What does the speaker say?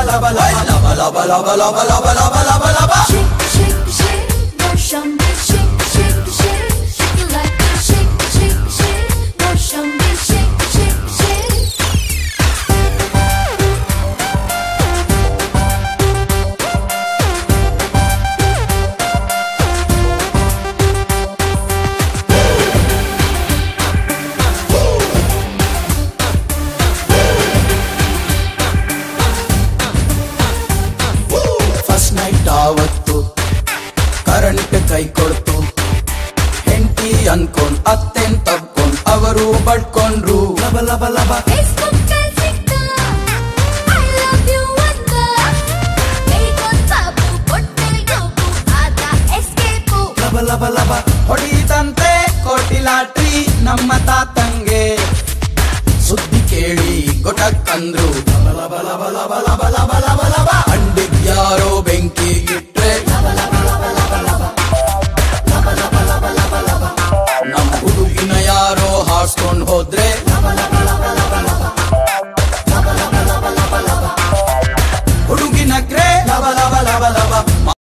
laba laba laba laba laba laba laba laba laba. Shake, shake, shake, motion, shake, shake, shake, shake it like this. Shake, shake, shake, motion, shake, shake, shake. First night ಆವತ್ತು current ಕೈ ಕೊಡ್ತು, ಹೆಂಡತಿ ಅನ್ಕೊಂಡ್ ಅತ್ತೆನ್ ತಕ್ಕೊಂಡ್ ಅವರು ಬಡ್ಕೊಂಡ್ರು. ಲಬ ಲಬ ಲಬ Facebook ಅಲ್ಲಿ ಸಿಕ್ತ, I love you ಅಂತ. ಹೇಗೊಂದ್ ಬಾಬು ಕೊಟ್ಟೆ ಜೋಬು, ಆದ escape. ಲಬ ಲಬ ಲಬ ಹೊಡಿದಂತೆ ಕೋಟಿ ಲಾಟ್ರಿ ನಮ್ಮ ತಾತಂಗೆ. ಸುದ್ದಿ ಕೇಳಿ ಗೊಟಕ್ಕಂದ್ರು. ಲಬ ಲಬ ಲಬ ಲಬ ಲಬ ಲಬ ಲಬ ಲಬ ಅಂಡಿಗ್ ಯಾರೋ ಬೆಂಕಿ ಇಟ್ರೆ. ಲಬ ಲಬ